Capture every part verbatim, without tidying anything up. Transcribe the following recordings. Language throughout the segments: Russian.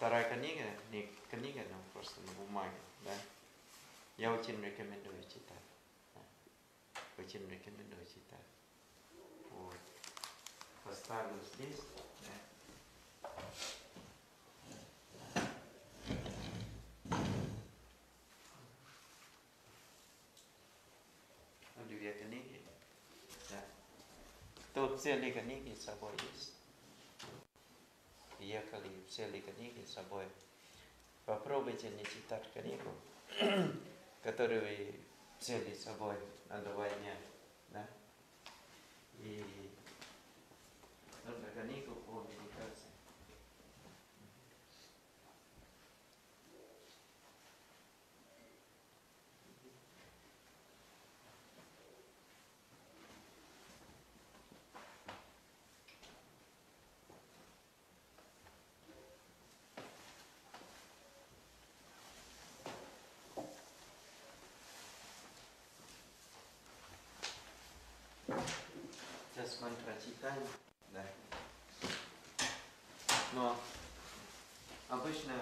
вторая книга, не книга, но просто на бумаге, да. Я очень рекомендую читать. Да. Очень рекомендую читать. Вот. Поставлю здесь. Да. Две книги. Да. Тут взяли книги с собой есть. Ехали, взяли книги с собой. Попробуйте не читать книгу, которую вы взяли с собой на два дня. Да? И нужно книгу по медитации. Сейчас мы прочитаем. Да. Но обычно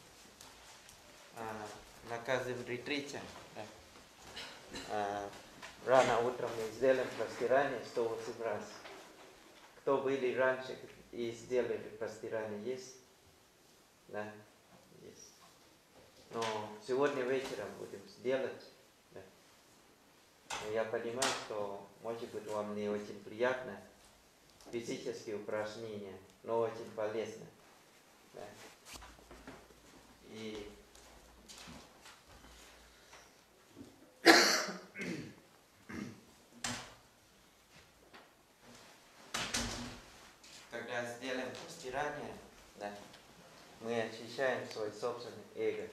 а, на каждом ретрите, да, а, рано утром мы сделаем простирание сто восемь раз. Кто были раньше и сделали простирание, есть? Да, есть. Но сегодня вечером будем сделать. Да. Но я понимаю, что может быть вам не очень приятно физические упражнения, но очень полезно. Да. И когда сделаем простирание, да, мы очищаем свой собственный эго.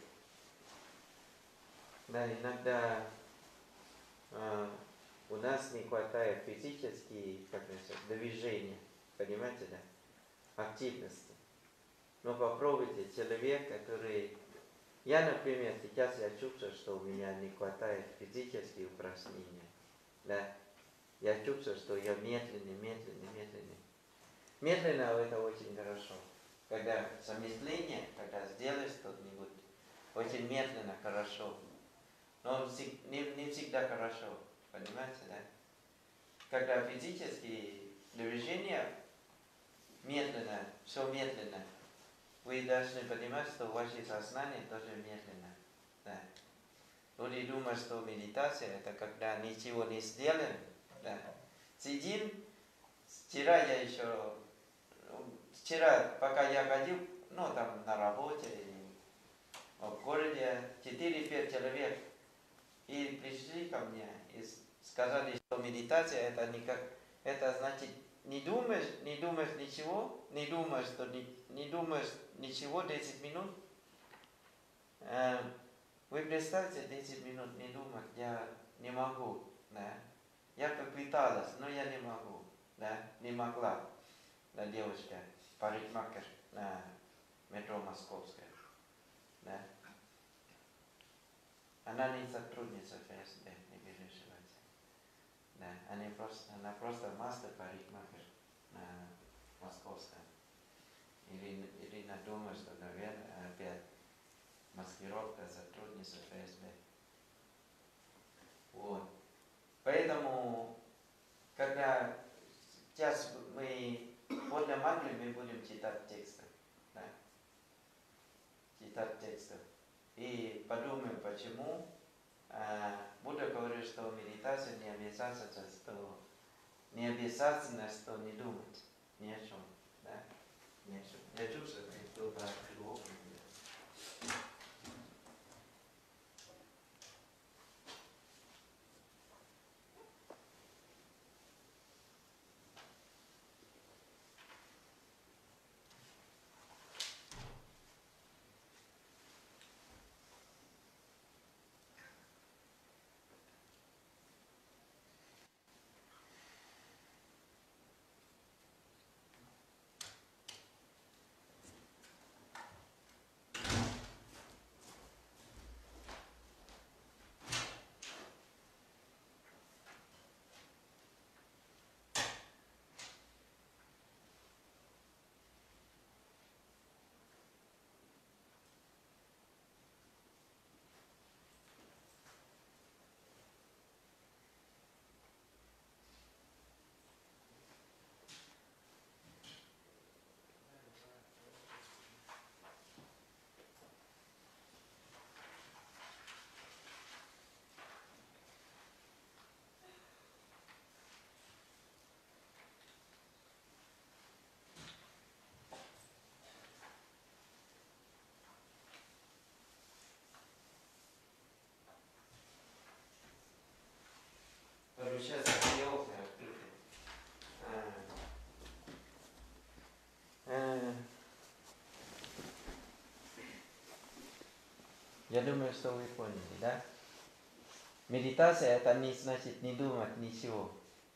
Да, иногда э, у нас не хватает физических, как сказать, движения, понимаете, да, активности. Но попробуйте человек, который... Я, например, сейчас я чувствую, что у меня не хватает физических упражнений. Да? Я чувствую, что я медленный, медленный, медленный. Медленно это очень хорошо. Когда замедление, когда сделаешь что-нибудь, очень медленно хорошо. Но не, не всегда хорошо. Понимаете, да? Когда физические движения медленно, все медленно, вы должны понимать, что ваше сознание тоже медленно. Да. Люди думают, что медитация это когда ничего не сделаем. Да. Сидим, вчера я еще, вчера, пока я ходил, ну там на работе, в городе, четыре-пять человек, и пришли ко мне и сказали, что медитация это никак, это значит не думаешь, не думаешь ничего, не думаешь, что не, не думаешь ничего десять минут. Э, вы представьте, десять минут не думать, я не могу, да. Я попыталась, но я не могу, да, не могла, да, девушка, парикмахер на метро Московская, да. Она не сотрудница ФСБ, не переживайте. Да, они просто, она просто мастер парикмахер на Московском. Ирина, Ирина думает, что, наверное, опять маскировка сотрудница ФСБ. Вот. Поэтому, когда сейчас мы после мантры мы будем читать тексты. Да? Читать тексты. И подумаем, почему а, Будда говорит, что медитация не обязательно, что не обязательно, что не думать ни о чем. Да? Ни о чем. Я чувствую, что это глубоко. Я думаю, что вы поняли, да? Медитация это не значит не думать ничего.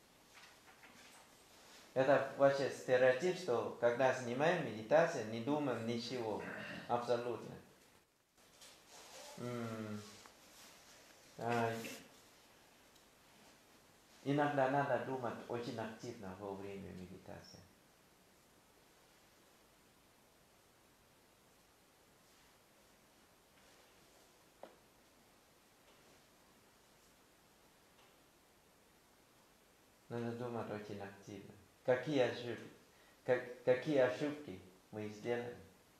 Это вообще стереотип, что когда занимаем медитацией, не думаем ничего. Абсолютно. М, а, Иногда надо думать очень активно во время медитации. Надо думать очень активно. Какие ошибки, как, какие ошибки мы сделали?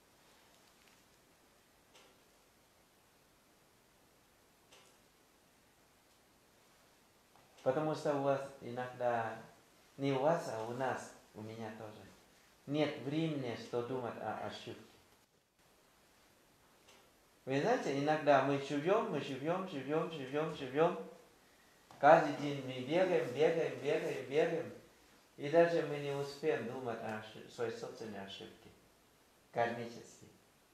Потому что у вас иногда, не у вас, а у нас, у меня тоже, нет времени, что думать о ошибке. Вы знаете, иногда мы живем, мы живем, живем, живем, живем. Каждый день мы бегаем, бегаем, бегаем, бегаем. И даже мы не успеем думать о своей собственной ошибке. Кармически.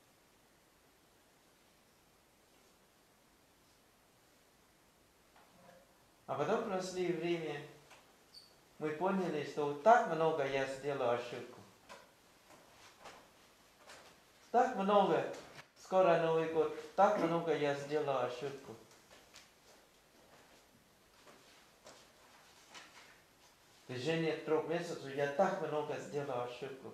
А потом прошли время, мы поняли, что так много я сделал ошибку. Так много, скоро Новый год, так много я сделал ошибку. В течение трех месяцев я так много сделал ошибку.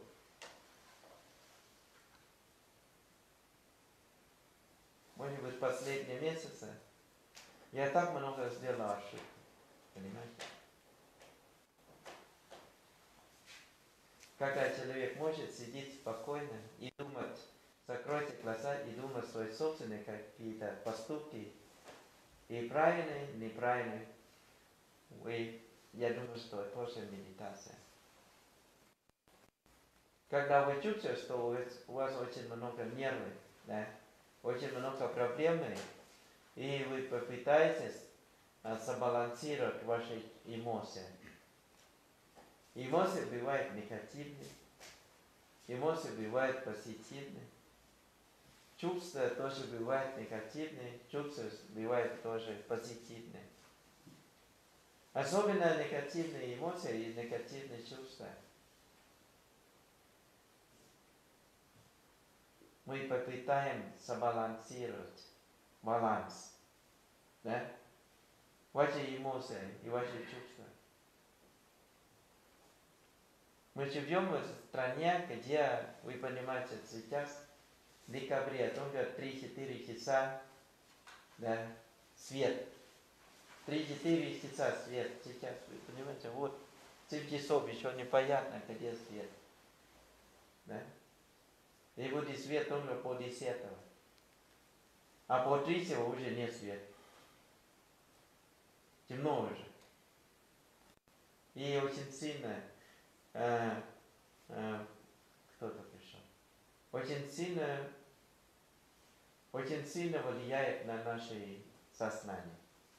Может быть, последние месяцы я так много сделал ошибку. Понимаете? Когда человек может сидеть спокойно и думать, закройте глаза и думать свои собственные какие-то поступки, и правильные, неправильные, и я думаю, что это тоже медитация. Когда вы чувствуете, что у вас очень много нервов, да, очень много проблем, и вы попытаетесь сбалансировать ваши эмоции. Эмоции бывают негативные, эмоции бывают позитивные, чувства тоже бывают негативные, чувства бывают тоже позитивные. Особенно негативные эмоции и негативные чувства. Мы попытаем сбалансировать баланс, да? Ваши эмоции и ваши чувства. Мы живем в стране, где, вы понимаете, сейчас, в декабре, только три-четыре часа, да, свет. три-четыре часа свет сейчас, вы понимаете, вот семь часов еще непонятно, где свет. Да? И будет свет только по десятого. А по тридцатого уже нет света. Темно уже. И очень сильно, э, э, кто-то пришел, очень сильно, очень сильно влияет на наше сознание.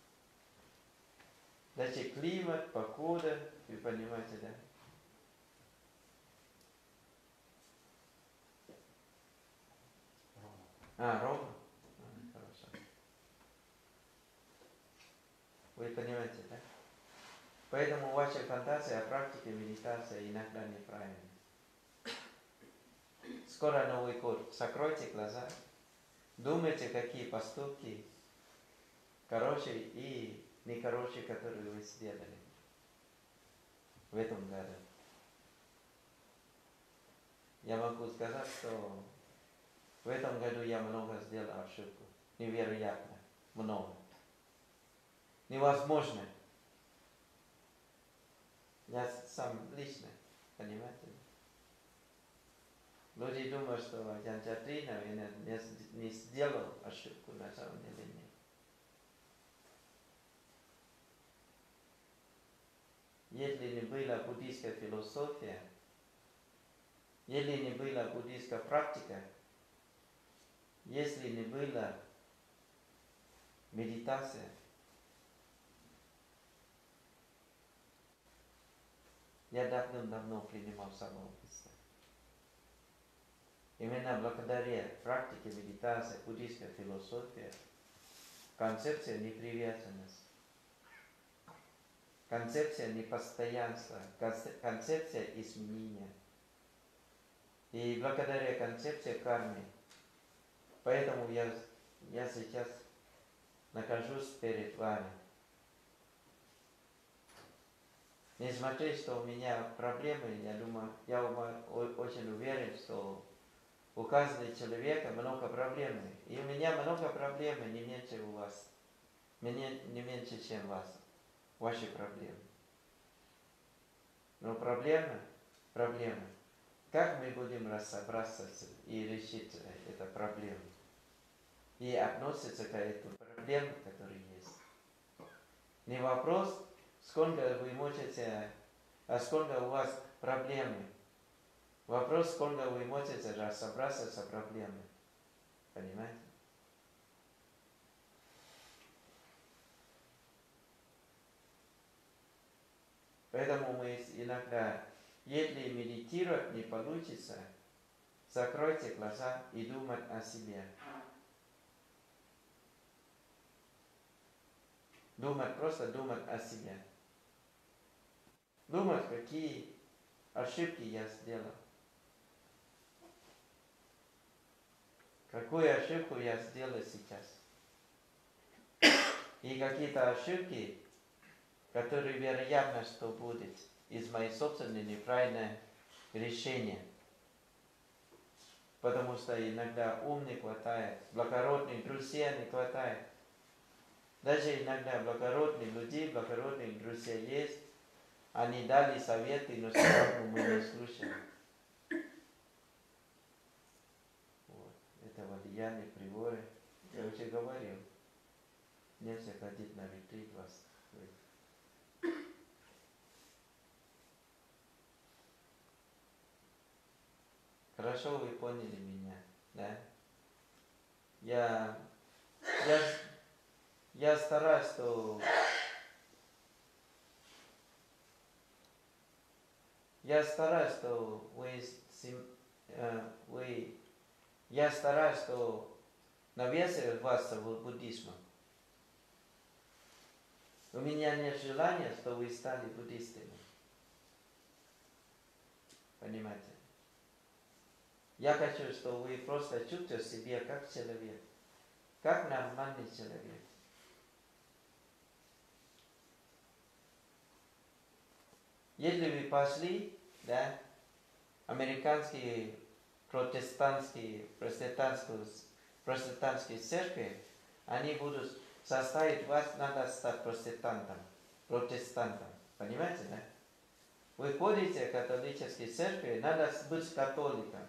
Значит, климат, погода, вы понимаете, да? А, Рома? А, хорошо. Вы понимаете, да? Поэтому ваша фантазия о практике медитации иногда неправильна. Скоро Новый год. Закройте глаза. Думайте, какие поступки хорошие и нехорошие, которые вы сделали в этом году. Я могу сказать, что в этом году я много сделал ошибку. Невероятно. Много. Невозможно. Я сам лично, понимаете? Люди думают, что Ян Чатрина не сделал ошибку, на самом деле нет. Если не была буддийская философия, если не была буддийская практика, если не была медитация, я давным-давно принимал самоубийство. Именно благодаря практике медитации, буддийской философии, концепция непривязанности, концепция непостоянства, концепция изменения. И благодаря концепции кармы, поэтому я, я сейчас нахожусь перед вами. Несмотря что у меня проблемы, я думаю, я очень уверен, что у каждого человека много проблем. И у меня много проблем, не меньше у вас. Не, не меньше, чем у вас. Ваши проблемы. Но проблема, проблема. Как мы будем разобраться и решить эту проблему? И относиться к этой проблеме, которая есть. Не вопрос, сколько вы можете, а сколько у вас проблемы. Вопрос, сколько вы можете разобраться с проблемой. Понимаете? Поэтому мы иногда, если медитировать не получится, закройте глаза и думать о себе. Думать, просто думать о себе. Думать, какие ошибки я сделал. Какую ошибку я сделал сейчас. И какие-то ошибки, которые вероятно, что будет из моей собственной неправильного решения. Потому что иногда ум не хватает, благородных друзей не хватает. Даже иногда благородные люди, благородные друзья есть, они дали советы, но все равно мы не слушаем. Вот. Это влияние приворы. Я уже говорил. Нельзя ходить на ретрит вас. Хорошо вы поняли меня, да? Я, я, я стараюсь, что я стараюсь, что вы, э, вы я стараюсь, что навесить вас в буддизм. У меня нет желания, что вы стали буддистами. Понимаете? Я хочу, чтобы вы просто чувствовали себя как человек. Как нормальный человек. Если вы пошли, да, американские протестантские, протестантские, протестантские церкви, они будут заставить вас, надо стать протестантом. Протестантом. Понимаете, да? Вы ходите в католические церкви, надо быть католиком.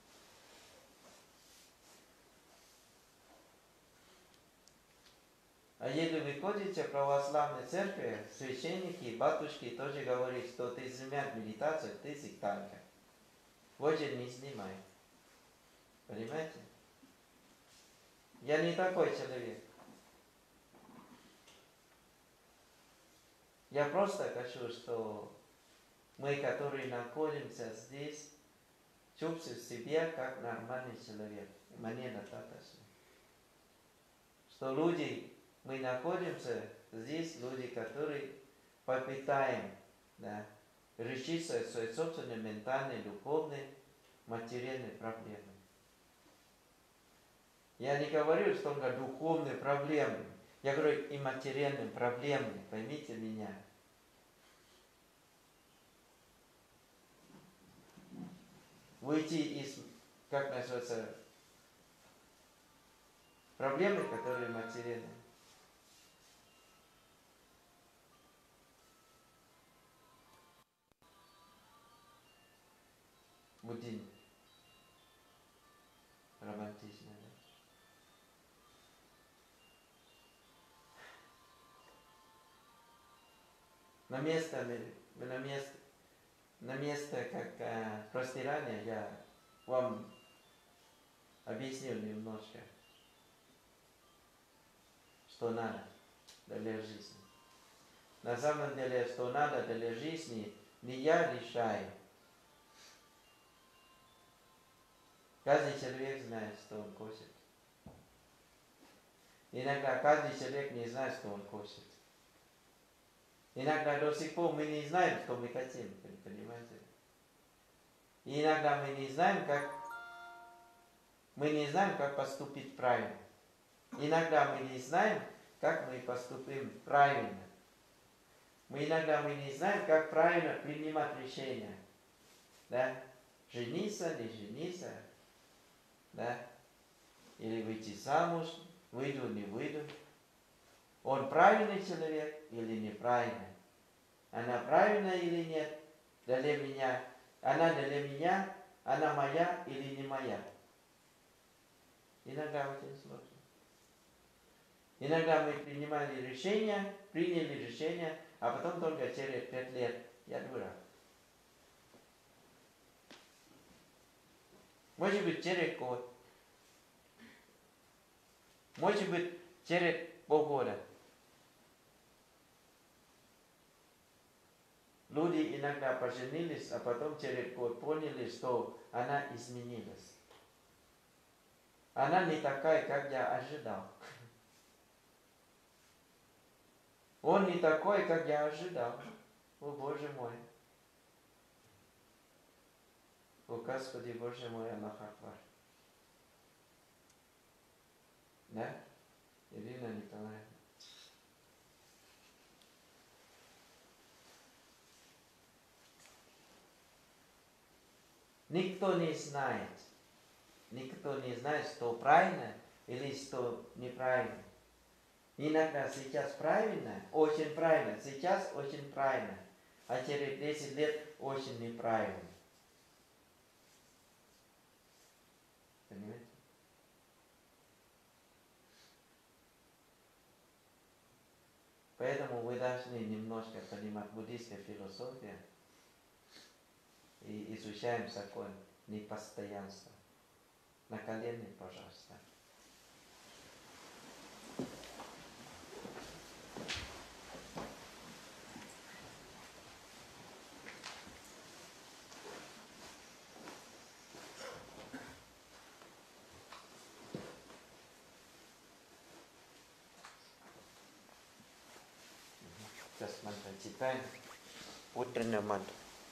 А если вы ходите в православной церкви, священники, батюшки тоже говорят, что ты занимаешь медитацию, ты сектантка. Вот же не снимай. Понимаете? Я не такой человек. Я просто хочу, что мы, которые находимся здесь, чувствуем себя как нормальный человек. Мне достаточно. Что люди, мы находимся здесь, люди, которые попытаем, да, решить свои собственные ментальные, духовные, материальные проблемы. Я не говорю, что только духовные проблемы. Я говорю и материальные проблемы. Поймите меня. Выйти из, как называется, проблемы, которые материальные. Буддизм. Романтично, да? На место, на место, на место как а, простирания я вам объяснил немножко, что надо для жизни. На самом деле, что надо для жизни, не я решаю. Каждый человек знает, что он кушает. Иногда каждый человек не знает, что он кушает. Иногда до сих пор мы не знаем, что мы хотим, понимаете? И иногда мы не знаем, как мы не знаем, как поступить правильно. Иногда мы не знаем, как мы поступим правильно. Мы иногда мы не знаем, как правильно принимать решения. Да? Жениться, не жениться. Да? Или выйти замуж, выйду, не выйду. Он правильный человек или неправильный? Она правильная или нет? Для меня. Она для меня, она моя или не моя? Иногда очень сложно. Иногда мы принимали решение, приняли решение, а потом только через пять лет я дурак. Может быть, через год. Может быть, через полгода. Люди иногда поженились, а потом через год поняли, что она изменилась. Она не такая, как я ожидал. Он не такой, как я ожидал. О, Боже мой. О, Господи, Боже мой, Аллах Акбар. Да? Ирина Николаевна. Никто не знает. Никто не знает, что правильно или что неправильно. Иногда сейчас правильно, очень правильно, сейчас очень правильно, а через десять лет очень неправильно. Понимаете? Поэтому вы должны немножко понимать буддийскую философию и изучаем закон непостоянства. На колени, пожалуйста. Сейчас мантра читаем. Утренняя мантра.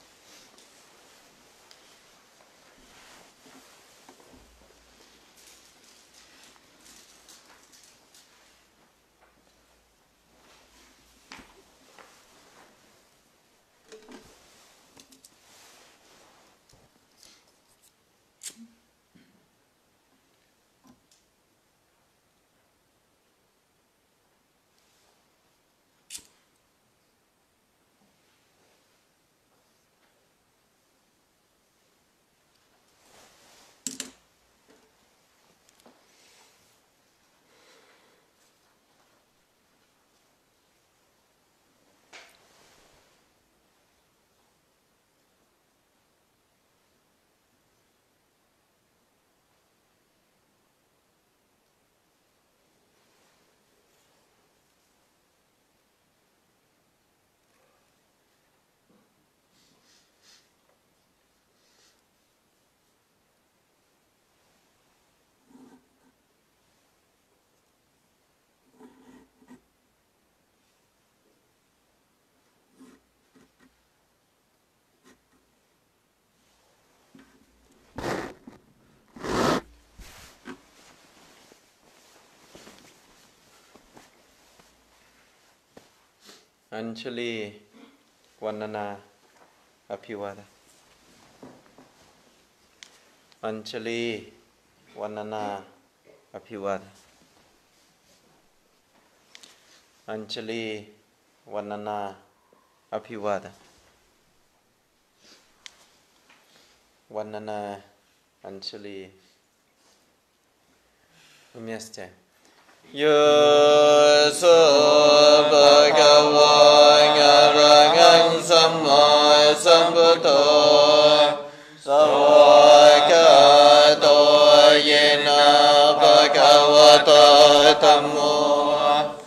Anjali Vanana Apivada. Anjali Vanana Apivada. Anjali Vanana Apivada. Vanana Anjali. Вместе. Yoso Bhagavan Arahan Samma Sambuddho Savakato Yena Bhagavato Tammo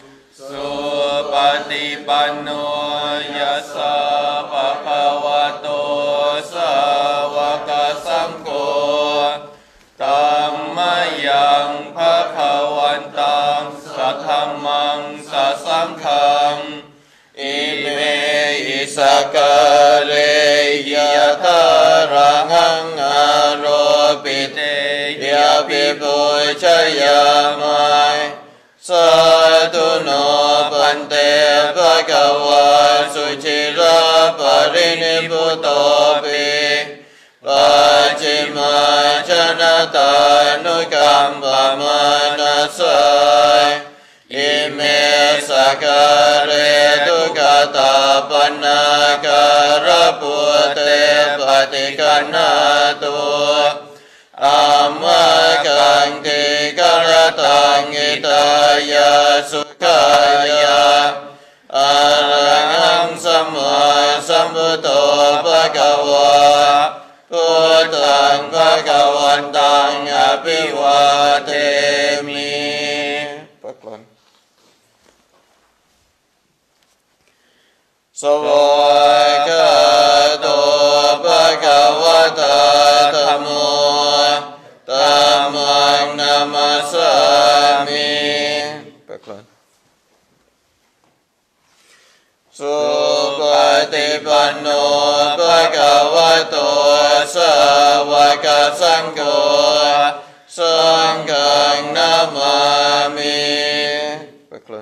Supatipanno Yasa Bhagavato Savaka Sangho ภิปูชยามายสาธุโนปันเตภะคะวะสุจิระปรินิพพุโตปิปัจฉิมาชนะตานุกัมปมานัสสยอิเมสการเรตุกตาปนาการปุเตปฏิกัณนาตุอามากังติกรตังอิตายาสุขายาอะระหังสัมมาสัมพุทโธภะคะวะพุทธังภะคะวันตังอภิวาเทมิปักหลังสวากาโตภะคะวะตาธัมโมธัมมังนัมมัสสามิปักหลังสุปฏิปันโนภะคะวะโตสาวกสังโฆสังฆังนามามิปักหลัง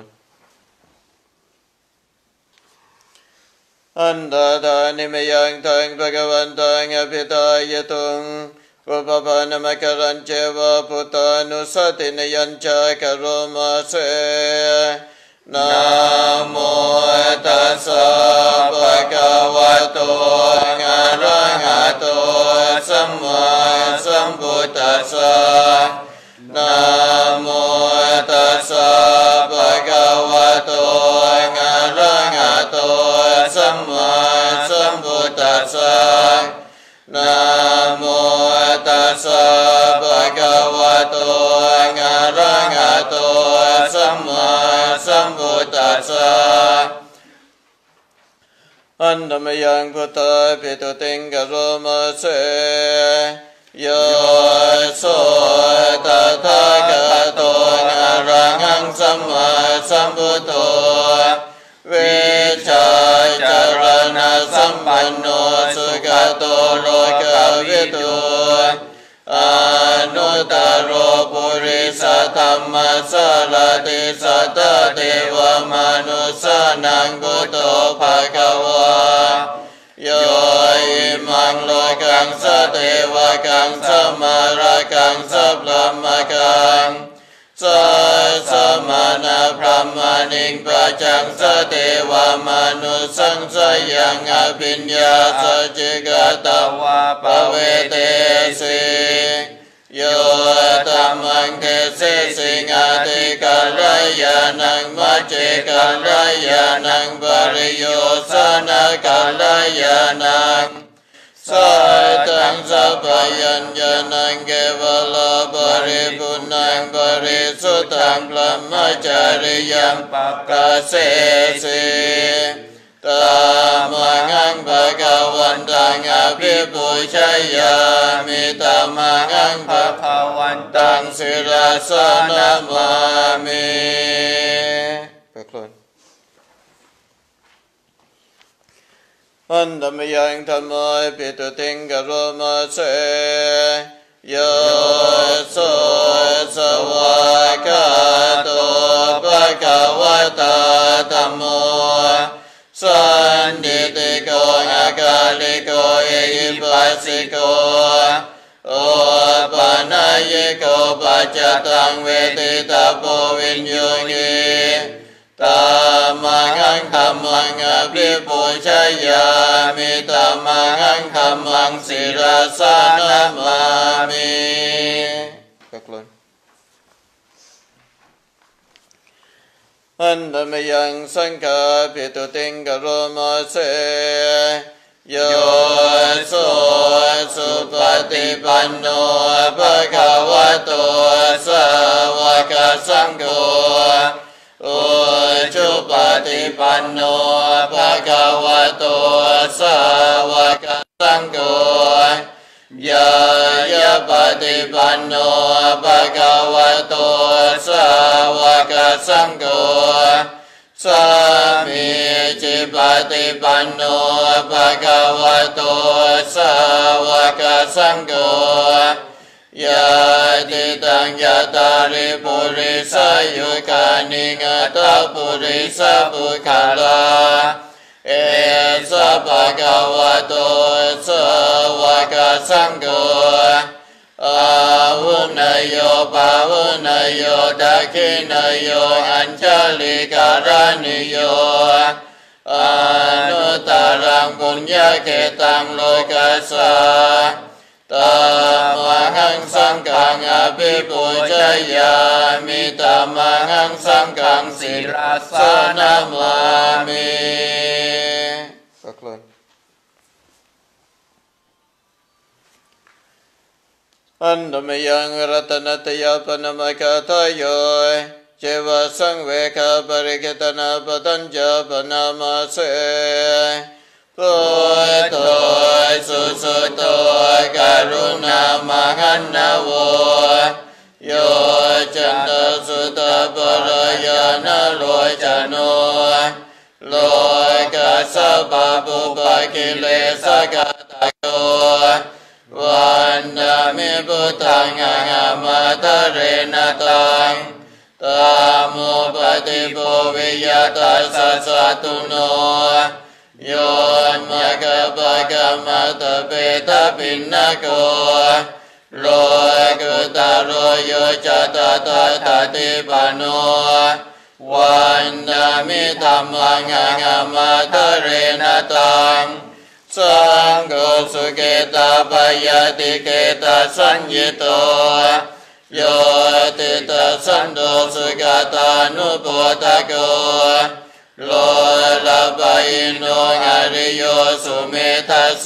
อันตตานิมยังทังภะคะวันตังอภิตายตุงอุปปานมกรัญเจวะพุทธานุสตินยัญจกโรมาเสนะโมตัสสะภะคะวะโตอะระหะโตสัมมาสัมพุทธัสสะนะโมตัสสะภะคะวะโตอะระหะโตสัมมาสัมพุทธัสสะนะโมตัสสะภะคะวะโตอะระหะโตสัมมาสัมพุทธัสสะอันธรรมยังพุทธะปิตุติงกโรมาเสโยโสตถาคโตอะระหังสัมมาสัมพุทโธวิชาจารณะสัมปันโนสุขโตโลกวิทูอนุตตโรปุริสธรรมสารติสัตตเทวมนุสสานังพุทโธภคะวะโยอิมังโลกังสเทวกังสมารากังสัพพมกังสัสมานาพระมานิงปัจจังสเทวมนุสังสยังอภิญญาสจิกตวะปเวเตสิโยธัมมังเทเสสิงาติกัลยาณังมัจเจกัลยาณังปริโยสนะกัลยาณังสัยตังสัพยัญญนังเกวลาปริปุณังปริสุทธังพรหมจาริยังปักกะเสสิตามังภะคะวันตังอภิปูชยามิตามังภะคะวันตังศิรสนามามิปักหลังอันธรรมยังธรรมะปิตุติงกโรมาเสโยโสสวากาโตภะคะวะตาธัมโมสันติติโกอะกาลิโกเอหิปัสสิโกโอปะนะเยโกปัจจตังเวทิตาโพวิญโยงิตามังธัมมังอภิปูชยามิตามังธัมมังศิรสนามามิปักหลังอันธรรมยังสังฆาปิตุติงกโรมาเสโยโสสุปฏิปันโนภะคะวะโตสาวกสังโฆโอจุปฏิปันโนภะคะวะโตสาวกสังโฆยายาปฏิปันโนภะคะวะโตสาวกสังโฆสามีจิปฏิปันโนภะคะวะโตสาวกสังโฆยาติตังยาตาริปุริสายุกานิงาตาปุริสาปุคาลาเอสะภะคะวะโตสวากาสังโฆอาหุนายโยปาหุนายโยดักขินายโยอัญชลิการานิโยอนุตตรังปุญญเขตังโลกัสสะตามหังสังฆังอภิปูชยามิตามหังสังฆังศิลาสนามามิก็คลนอันธรรมยังรัตนตยาปนมกาทายโยเจวะสังเวคาปริกตนาปตัญจปนามาเสพุทโธสุสุโตกรุณามหันนโวโยจันตสุตปรายานโลจโนโลกัสสะปะปุปะกิเลสกตะโกวันดามิพุทธังอะหะมาทะเรนะตังตาโมปฏิโภวิยตัสสะสะตุโนโยมะกะปะกะมะตะเปตะปินนะโกโลกุตโรโยจะตถาคติปันโนวันดามิธัมมังอะหะมาทะเรนะตังสังโฆสุเกตาปยติเกตาสัญญิโตโยติตาสันโดสุกตานุโพธโกโลลาปอิโนอริโยสุเมทัสโส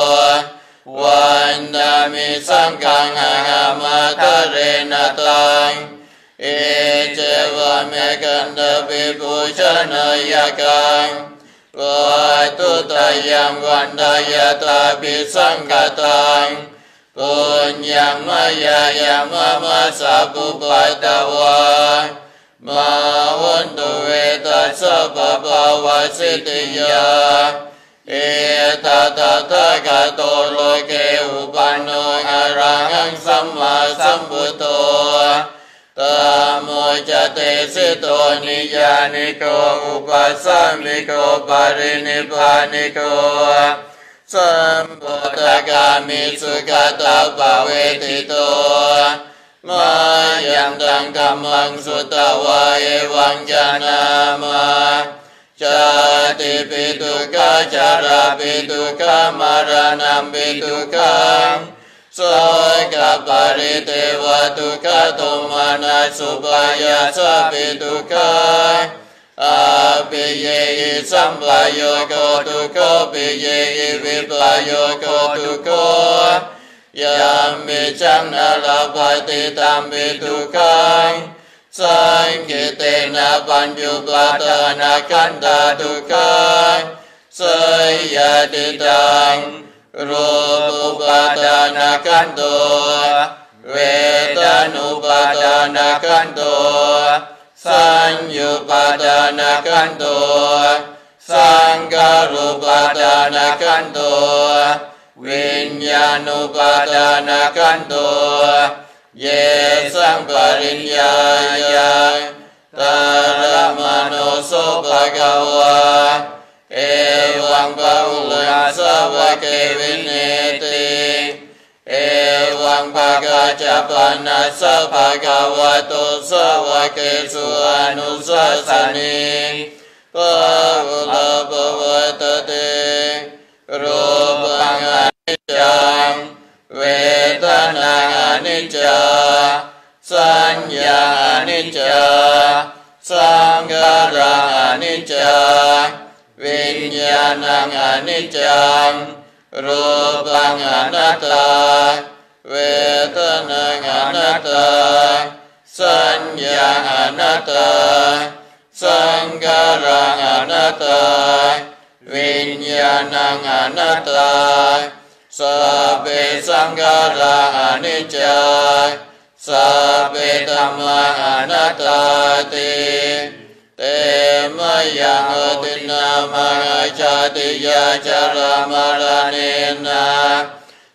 วันดามิสังฆังอะหะมาทะเรนะตังเอเจวะเมกันตปิปุชนะยะกังวะตุตายังวันดายตาปิสังฆตังปุญญังมายายังมะมะสะปุปะตะวะมาวันตุเวตัสสะปะภาวะสิทธิยาเอตตะทะคะโตโลเกอุปันโนอะระหังสัมมาสัมพุทโธตามโมจเตสิโตนิยานิโกอุปัสสมิโกปารินิพพานิโกสัมพุทธกามิสุขตาภเวติโตมายังตังธัมมังสุตวะเอวังญานามาชาติปิทุกขาชาราปิทุกขามรณะปิทุกขังโสกปริเทวทุกขโทมานะสุปายาสปิทุกขาอาปิเยหิสัมปโยโกทุกขปิเยหิวิปโยโกทุกขยามมิจังนาลาภติตัมปิทุกขังสังคิเตนะปัญจุปาทานาคันตาทุกขังสยติตังรูปุปาทานาคันโตเวทานุปาทานาคันโตสัญญูปาทานาคันโตสังขารุปาทานาคันโตวิญญาณุปาทานาคันโตเยสังปริญญายังตารมโนโสภะคะวะเอวังภะอุลัสสะวะเกวิเนติเอวังภะคะจะปะนัสสะภะคะวะโตสวะเกสุอนุสัสสนิภะอุลาภวตติรูปังอนิจจังเวทนาอนิจจาสัญญาอนิจจาสังขารังอนิจจาวิญญาณังอนิจจังรูปังอนัตตาเวทนาอนัตตาสัญญาอนัตตาสังขารังอนัตตาวิญญาณังอนัตตาสัพเพสังขารานิจจาสัพเพธัมมาอนัตตาติเตมะยังอตินามังชาติยาจารามารเนนะ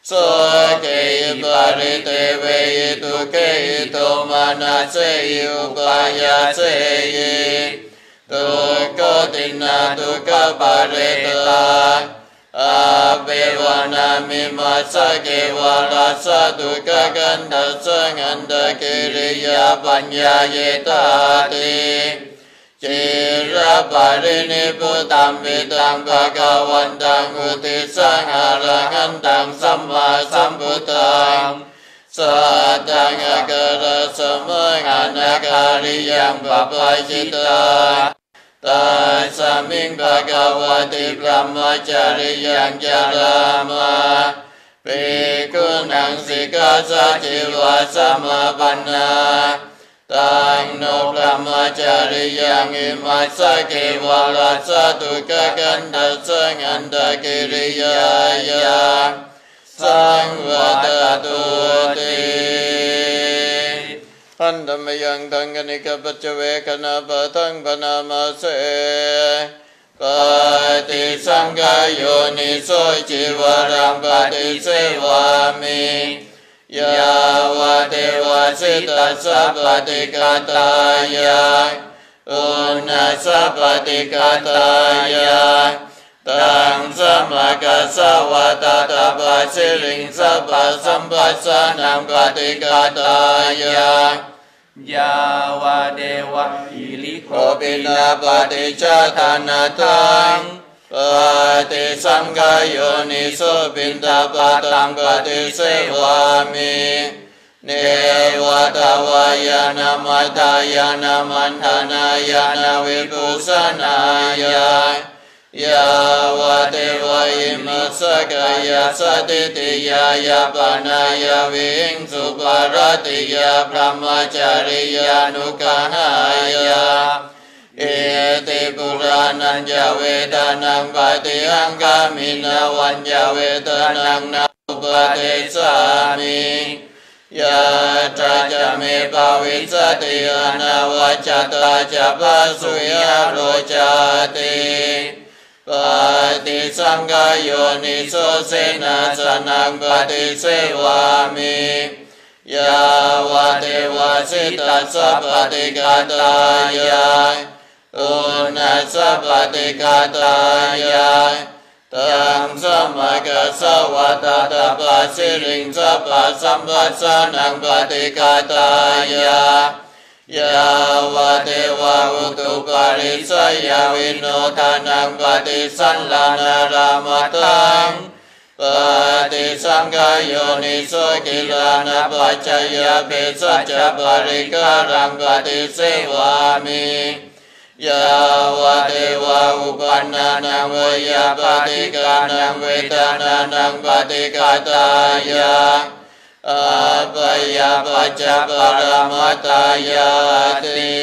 โสเกหิปาริเตเวหิทุเกหิโตมานาเสหิอุปายาเสหิทุกขตินาทุกขปาริตตาอาเปวานามิมาสเกวาราสทุกขกันตัสสันตกิริยาปัญญาเยตาติจิระปารินิพุตัมปิตังภะคะวันตังอุติสังอรหันตังสัมมาสัมพุทธังสัตตังอะกะระสมังอนาคาริยังปปะจิตาตัสสะมิงภะคะวะติพระมจาริยังจารามะภิกขุนังสิกขาสัจจิวาสมาปันนาตังโนพระมจาริยังอิมัสสะเกวาราสทุกขกันตัสสันตกิริยายาสังวัตตุติอันธรรมยังทังกนิกปัจเจเวคณะปะทังปนามาเสปฏิสังขายโยนิโสจิวรังปฏิเสวามิยาวะเทวะสิตัสสะปฏิกาตายะอุณัสสะปฏิกาตายะตังสัมมากัสสะวะตตาปัสสิริงสัพพะสัมปัสสะนังปฏิกาตายะยาวะเดวะอิลิโกปินาปฏิจจทานาทังปฏิสังขายโยนิโสปินตาปตังปฏิเสวามิเนวตาวายานามัตตายานามันธานายานาวิปุสนายายาวะเทวะอิมัสสะกายาสติติยายาปานายาวิงสุปารติยาพระมจาริยานุกหายาเอติปุรานัญจเวทานังปฏิหังกามินาวัญจเวทานังนาอุปเทสามิยาตราจะเมภาวิสติอนาวัจจตาจะภาสุยาโรจาติปฏิสังขายโยนิโสเสนาสนังปฏิเสวามิยาวะเทวะสิตัสสะปฏิกาตายะอุณัสสะปฏิกาตายะตังสัมมากัสสะวะตตาปัสสิริงสัพพะสัมปัสสะนังปฏิกาตายะยาวะเทวะอุตุปาริสยาวิโนทานังปฏิสันลานารามตังปฏิสังขายโยนิโสกิลานะปัจจยาเภสัจปาริการังปฏิเสวามิยาวะเทวะอุปันนานังเวยาปฏิกานังเวทานานังปฏิกาตายะอาปยาปัจจปรมัตตายาติ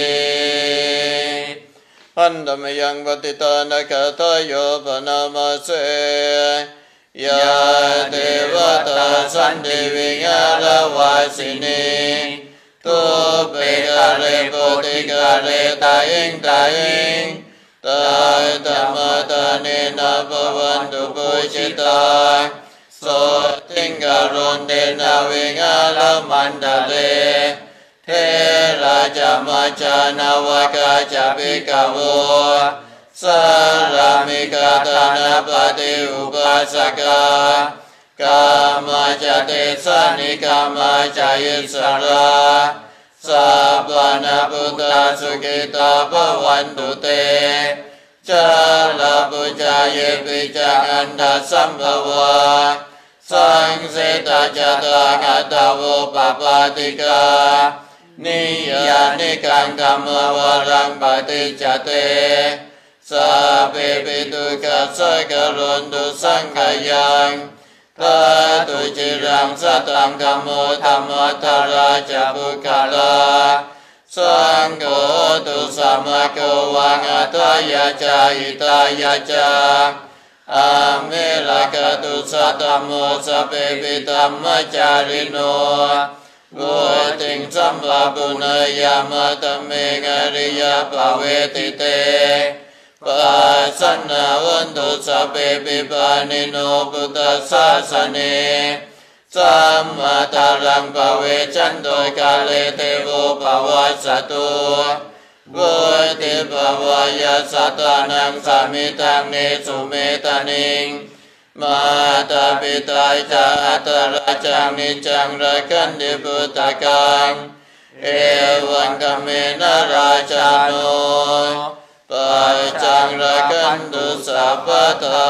อันธรรมยังปฏิตานะกตโยปนามาเสยาเทวตาสันติวิญาณวาสินีตุเปกะเรโปติกะเรตาอิงตาอิงตาธรรมตาเนนะภวันตุปุจิตาโสติงกะรุณเดนะวิญาณมันตะเลเทราจามาจานาวกาจาปิกะโวสารามิกาตานาปฏิอุปัสสกากามาจเตสานิกามาจายิสราสัพพนาพุทธสุขิตาภวันตุเตจาลาปุจายปิจังอันดาสัมภวะสังเสตจตากาตาวปปาติกานิยานิกังธรรมวรังปฏิจเตสัพเพปิตุกัสสะกรุณตุสังขยังตาตุจิรังสัตตังธัมโมธัมมัทธาราชบุคคลาสังโฆตุสัมมาโกวังอัตถยาจาอิตายาจาอาเมลกตุสัตตโมสัพเพปิธัมมจาริโนบุติงสัมภาปุณยามะตเมกริยาภเวติเตปัสสนาวันตุสัพเพปิปานิโนพุทธศาสเนสัมมาทารังปะเวชันโดยกาเลเทโวปวัสสตุวุติปวายสัตตานังสามิตังเนสุเมตานิงมาตาปิตาจาอัตราจังนิจังระกันดิบุตกังเอวังกเมนะราชาโนปัจจังระกันตุสัพพทา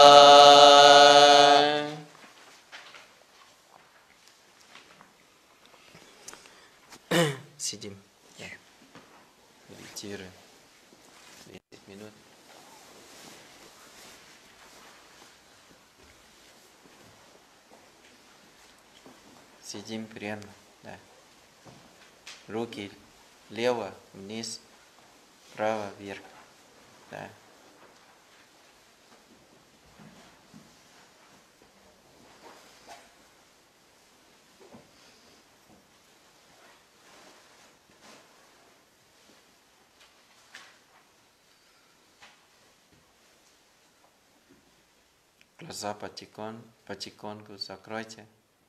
Сидим. Медитируем. десять минут. Сидим прямо, да. Руки лево, вниз, право, вверх. Да. Глаза потихон, потихоньку закройте.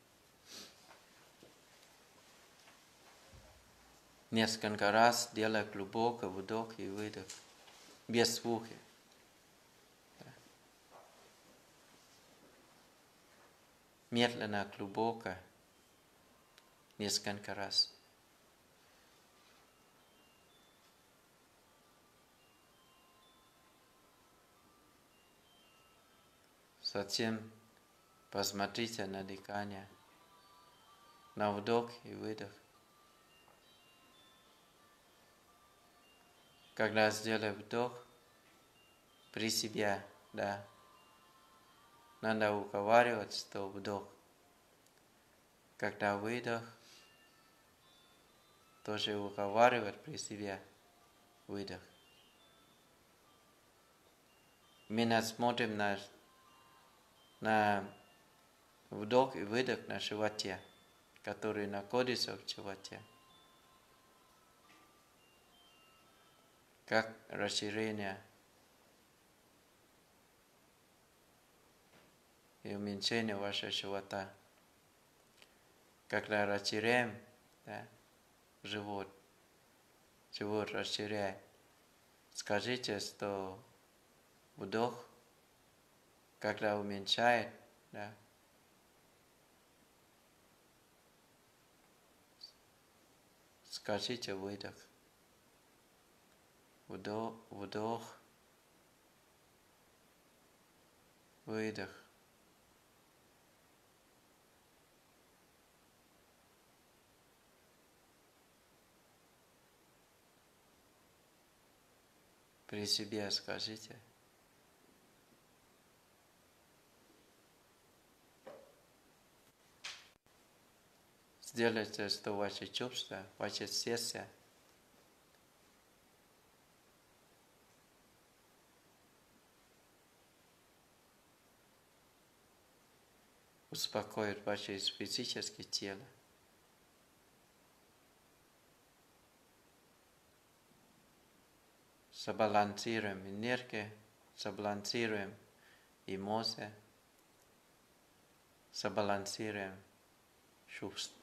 Несколько раз делай глубокий вдох и выдох, без звука. Медленно, глубоко, несколько раз. Затем посмотрите на дыхание, на вдох и выдох. Когда сделай вдох, при себе, да, надо уговаривать, что вдох. Когда выдох, тоже уговаривать при себе выдох. Мы смотрим на на вдох и выдох на животе, который находится в животе. Как расширение и уменьшение вашего живота. Когда расширяем, да, живот, живот расширяем, скажите, что вдох, когда уменьшает, да, скажите выдох. Вдох, вдох, выдох. При себе скажите. Сделайте, что ваши чувства, ваше сердце успокоит ваше физическое тело. Сбалансируем энергию, сбалансируем эмоции, сбалансируем чувства.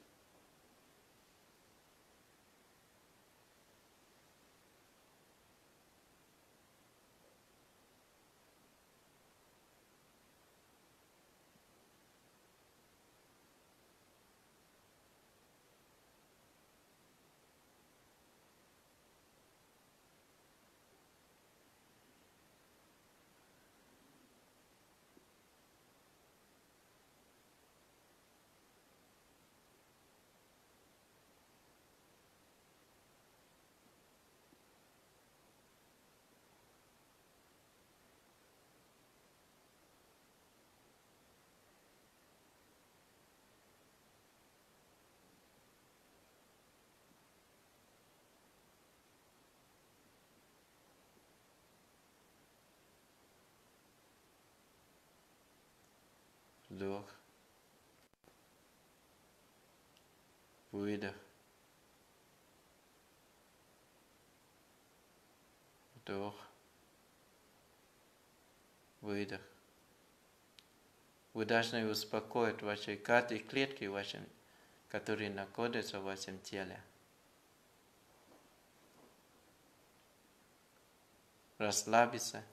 Вдох, выдох, вдох, выдох. Вы должны успокоить ваши каждой клетки, ваши, которые находятся в вашем теле. Расслабиться.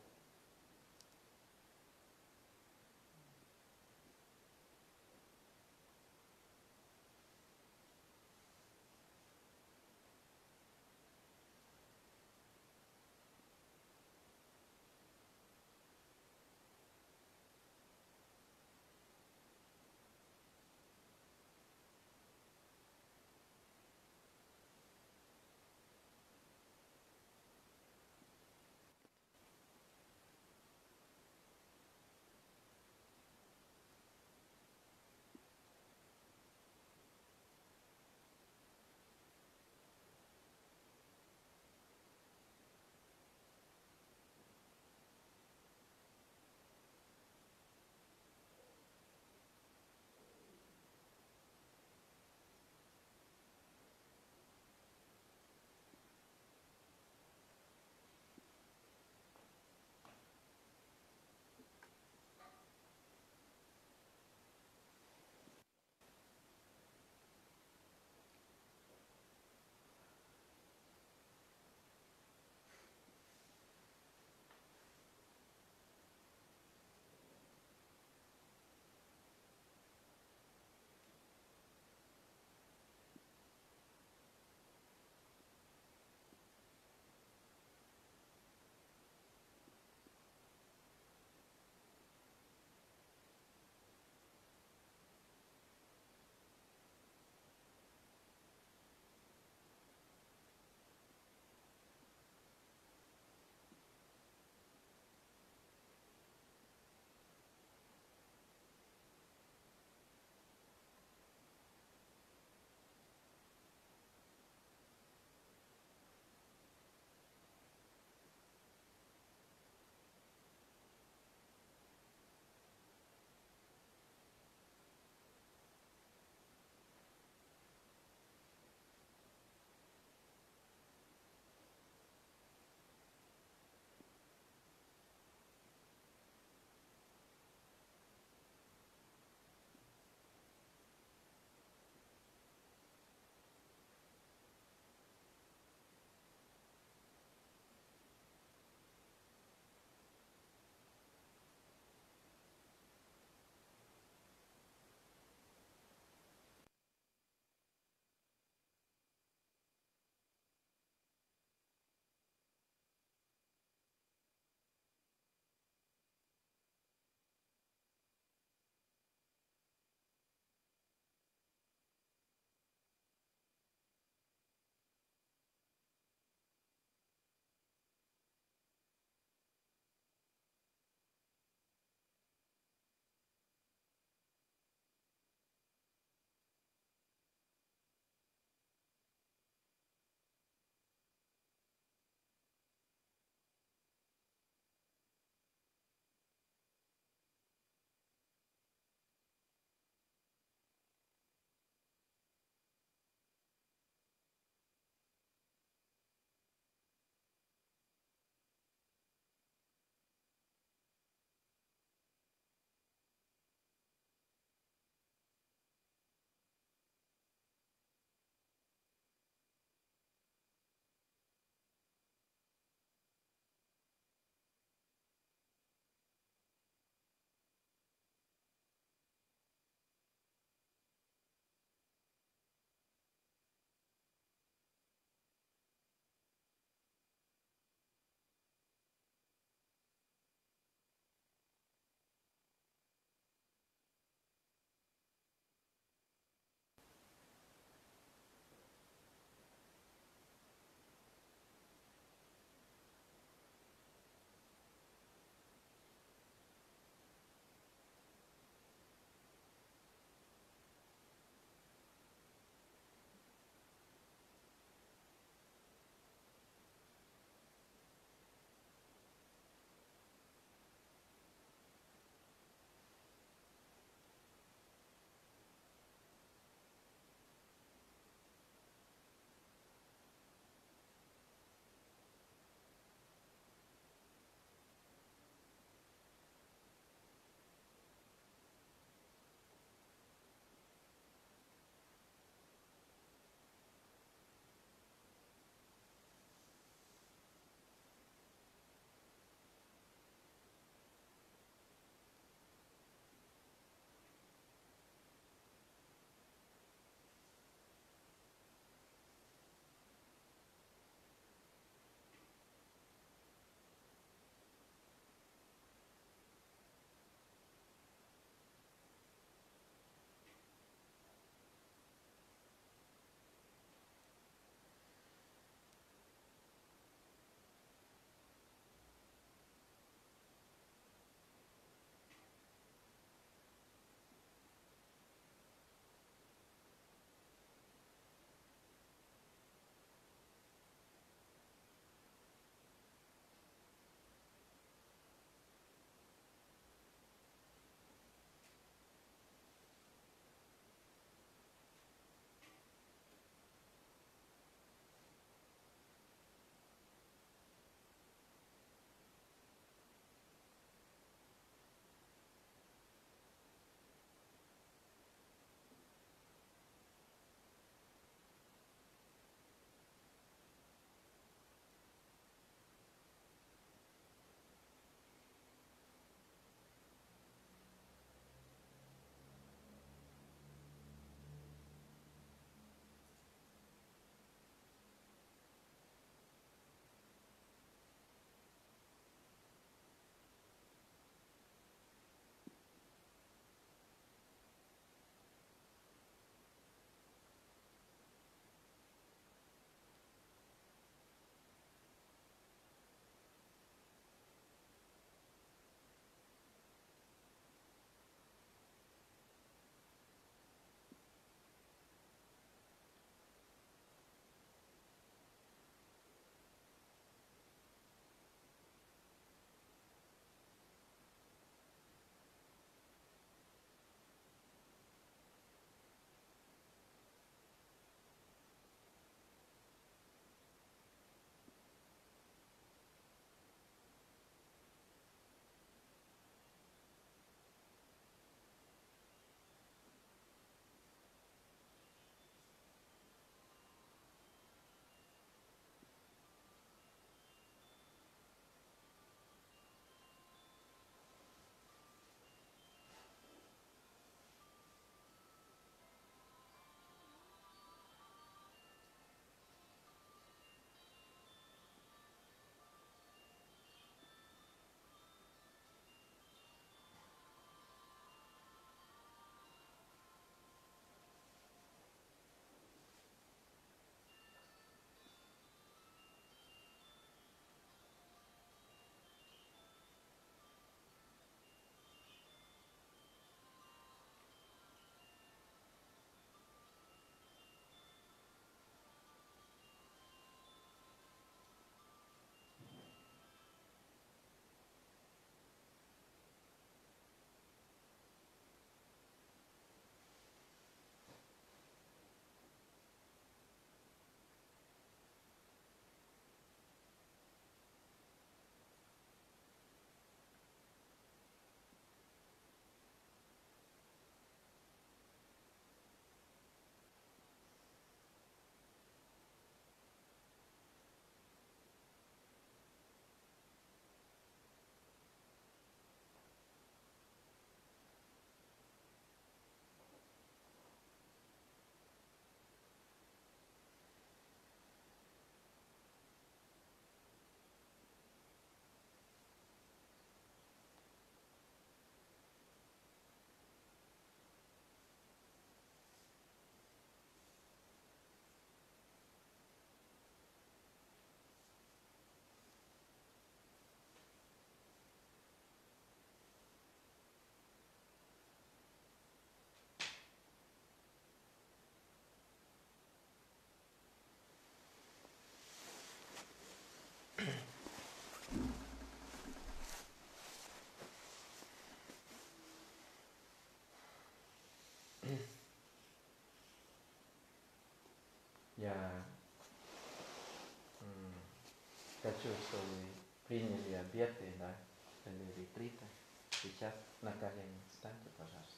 хочу, чтобы вы приняли обеты, да, для ретрита. Сейчас на колени встаньте, пожалуйста.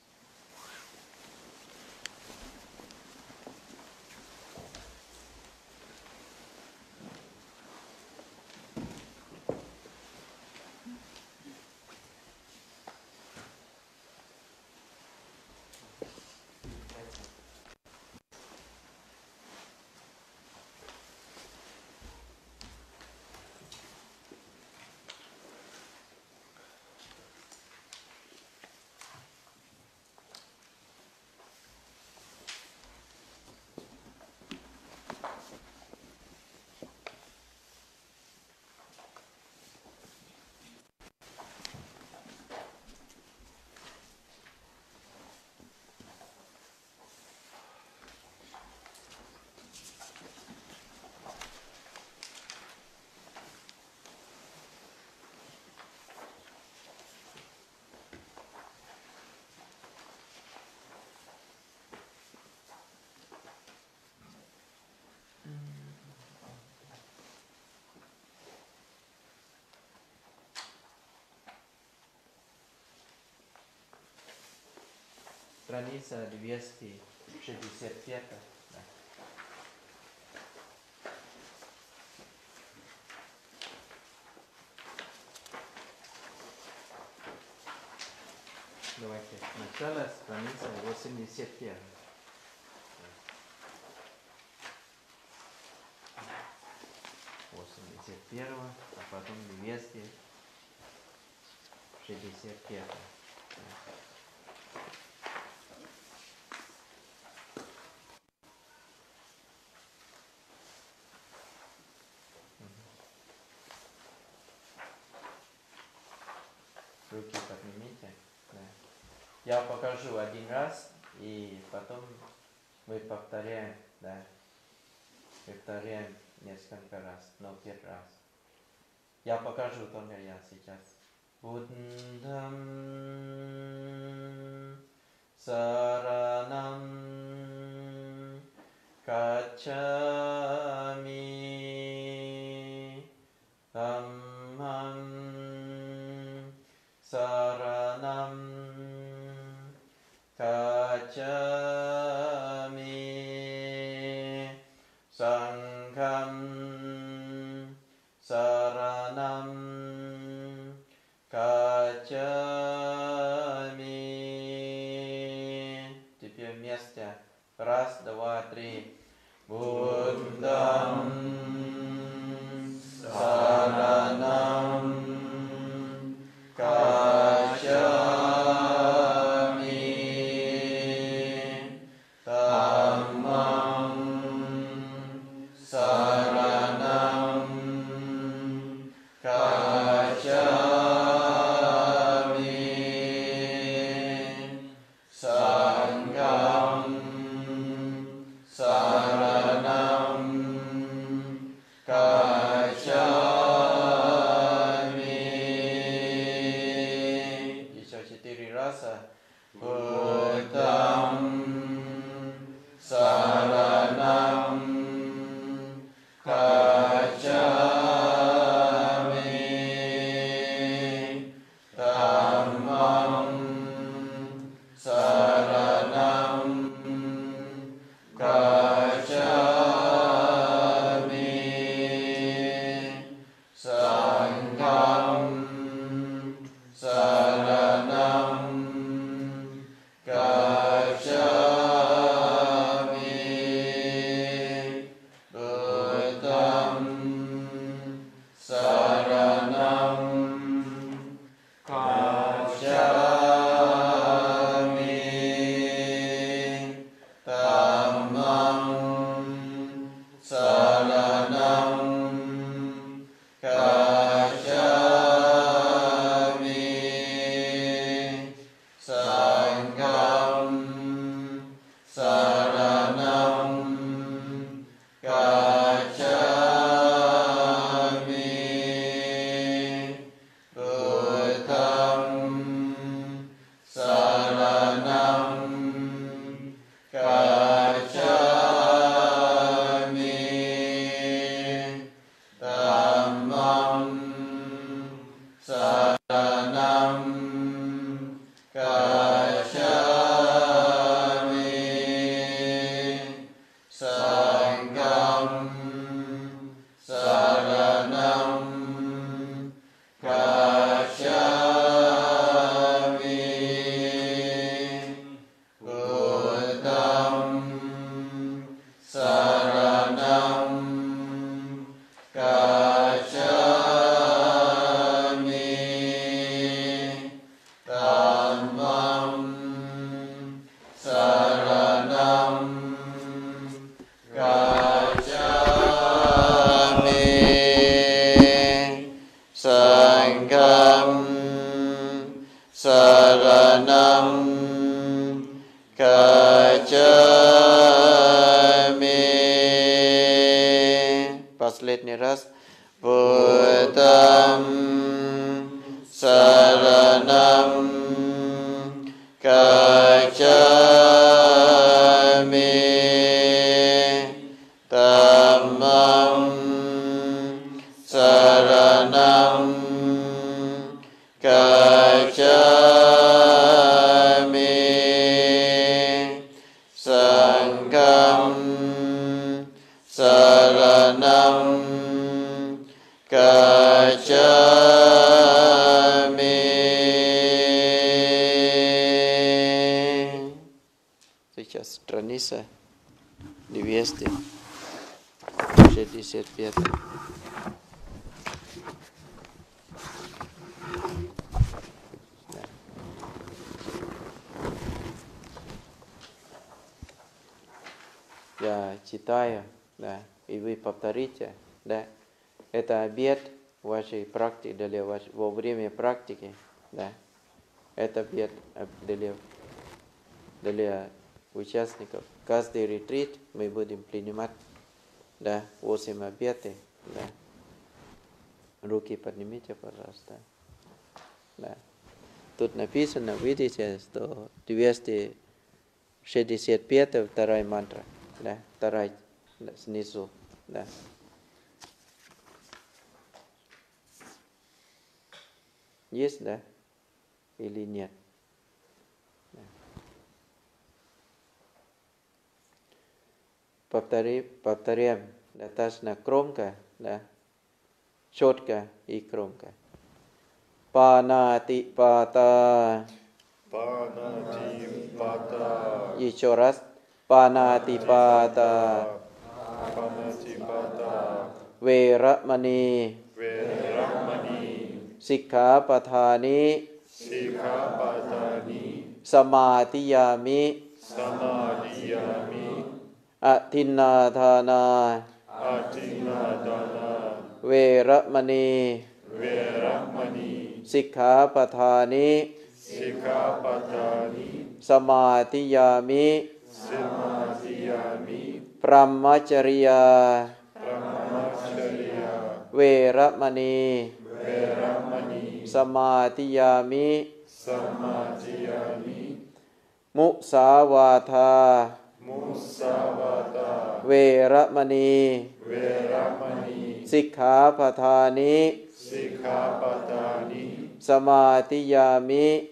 Страница двести шестьдесят пять. Да. Давайте. Начало страница восемьдесят первая. восемьдесят первого, а потом двести шестьдесят пять. Руки поднимите. Да. Я покажу один раз, и потом мы повторяем, да, повторяем несколько раз, но пять раз. Я покажу только я сейчас. Буддхам саранам каччами, Dhammam saranam kacchami, Sangham saranam kacchami. Теперь вместе. Раз, два, три. Буддхам saranam kacchami, Dhammam saranam kacchami, Sangham saranam kacchami. Еще четыре раза. Буддхам saranam kacchami, Dhammam saranam kacchami, กัจฉามิธัมมังสรณังกัจฉามิสังฆังสรณังกัจฉามิ Translate nearest Buddham saranam gacchami Dhammam saranam gacchami Sangham saranam gacchami. Сейчас страница двести шестьдесят пять. Я читаю, да, и вы повторите, да. Это обет вашей практики, для ваш, во время практики, да. Это обет для, для участников. Каждый ретрит мы будем принимать, да, восемь обетов, да. Руки поднимите, пожалуйста. Да. Тут написано, видите, что двести шестьдесят пятая вторая мантра. Да, вторая да, снизу, да. Есть, да? Или нет? Да. Повтори, повторяем достаточно громко, да? Четко и громко. Панати пата. Панати пата. Еще раз. Panati pata Veramani Sikkhapathani Samadhiyami Athinnathana Veramani Sikkhapathani Samadhiyami Brahmacharya Veramani Samadhiyami Musavata Veramani Sikkhapathani Samadhiyami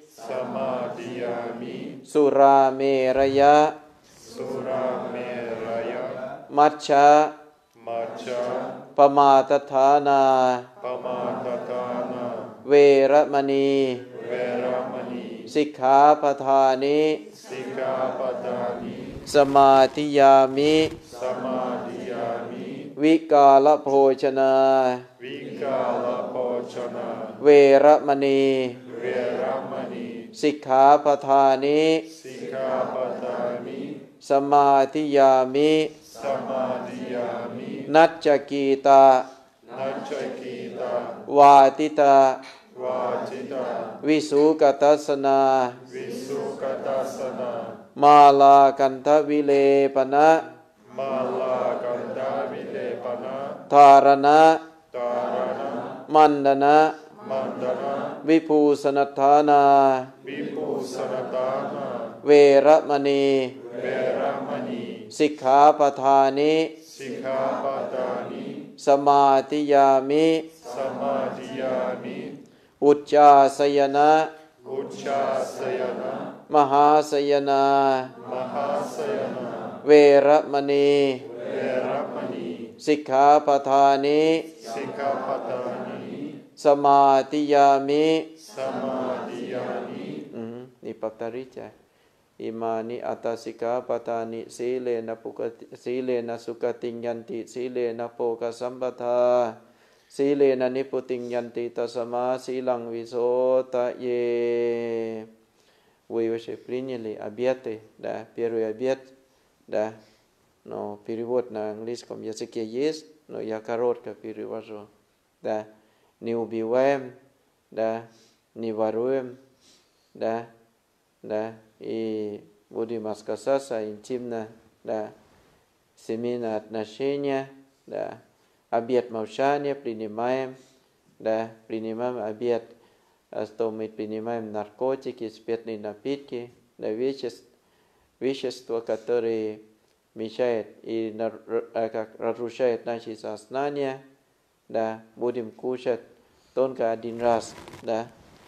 Surameraya Matcha Pamatatthana Veramani Sikkhapathani Samadhiyami Vikala Bhojana Veramani Sikkhapathani Samadhiyami Nachakita Vatita Visukatasana Mala Kanta Vilepana Tharana Mandana Vipusanathana Veramani Sikkhapathani Samadhiyami Uchchasayana Mahasayana Veramani Sikkhapathani Samadhiyami. Mm, ni повторите. อิมานิอัตตสิกขาปทานิสีเลนะปุกติสีเลนะสุกติยันติสีเลนะโภคสัมปทาสีเลนะนิพุติยันติตัสมาสีลังวิโสตะเย Вы уже приняли обеты, да, первый обет, да, но перевод на английском языке есть, но я коротко перевожу, да, не убиваем, да, не воруем, да, да, и будем оскасаться интимно, да, семейные отношения, да, обет молчания принимаем, да, принимаем обет, что мы принимаем наркотики, спиртные напитки, да, вещества, вещества, которые мешают и как разрушают наше сознание, да, будем кушать только один раз, да,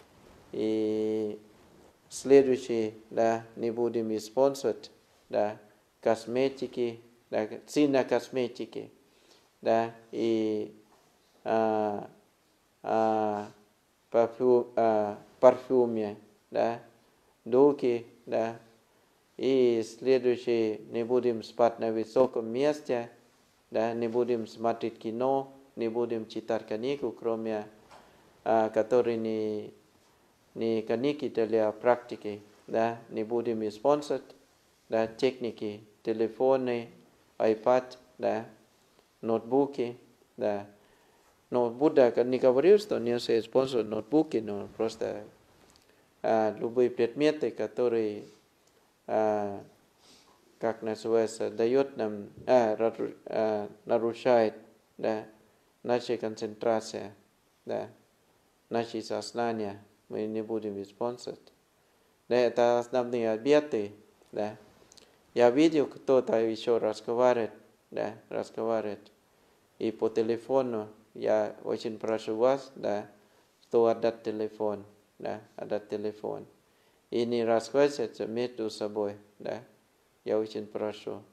и следующий, да, не будем использовать, да, косметики, да, сильно косметики, да, и а, а, парфюм, а, парфюме, да, духи, да, и следующий, не будем спать на высоком месте, да, не будем смотреть кино, не будем читать книгу, кроме, а, которые не, не книги для практики, да, не будем использовать, да, техники, телефоны, iPad, да, ноутбуки, да. Но Будда не говорил, что нельзя использовать ноутбуки, но просто а, любые предметы, которые, а, как называется, дает нам, а, разру, а, нарушает, да, нашу концентрацию, да, наше сознание, мы не будем использовать. Да, это основные обеты, да. Я видел, кто-то еще разговаривает, да, разговаривает, и по телефону. Я очень прошу вас, да, что отдать телефон, да, отдать телефон. И не расхватываться между собой, да. Я очень прошу.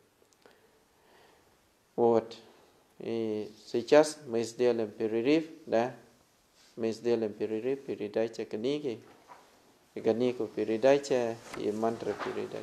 Вот. И сейчас мы сделаем перерыв, да. Мы сделаем перерыв, передайте книги. И книгу передайте, и мантру передайте.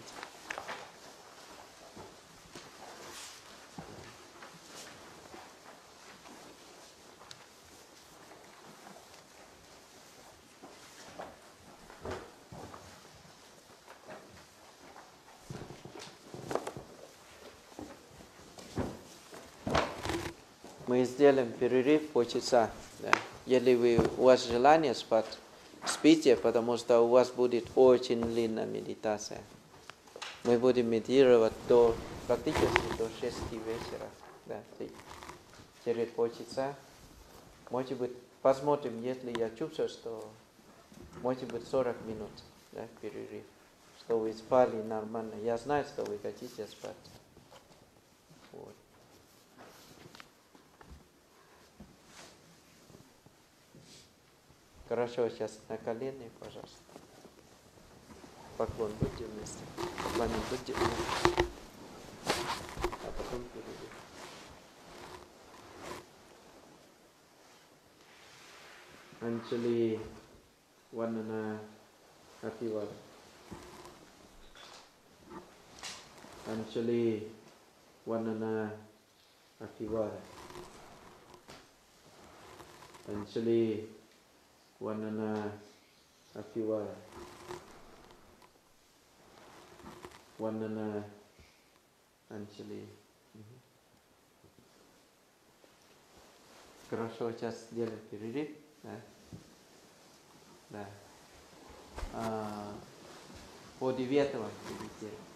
Мы сделаем перерыв полчаса. Да. Если вы, у вас желание спать, спите, потому что у вас будет очень длинная медитация. Мы будем медитировать до, практически до шести вечера. Да. Через полчаса. Может быть, посмотрим, если я чувствую, что может быть сорок минут, да, перерыв. Что вы спали нормально. Я знаю, что вы хотите спать. Вот. Хорошо, сейчас на колени, пожалуйста. Поклон будьте вместе. Поклоним будьте вместе. А потом перейдем. Анчали Ванана Ативара. Анчали Ванана Ативара. Анчали Ванана Ативара. Ванана Анчали. Хорошо, сейчас сделаем перерыв. Да. Да. А, по девятого